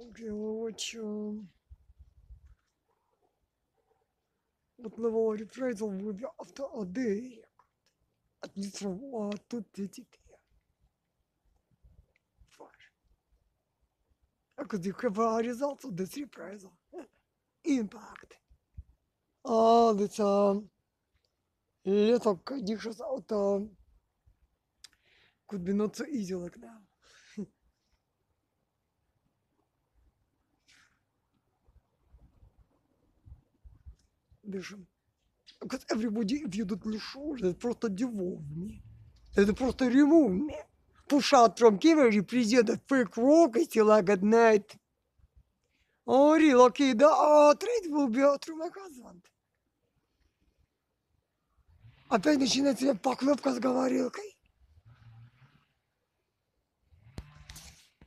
Короче, можливо, репрайзал буде автоадея. Адмініструвала тут дітей. Фаш. А коли каварізацію, десь репрайзал. Імпакт. Але це лето, конечно, это комбинация изелок, да. Дышим. Because everybody viewed me show, это просто дивовни. Это просто ремовни. Push out from Kiev represented fake work still like at night. Oh, real, okay, да, trade will be out from my husband. Опять начинается поклепка с говорилкой.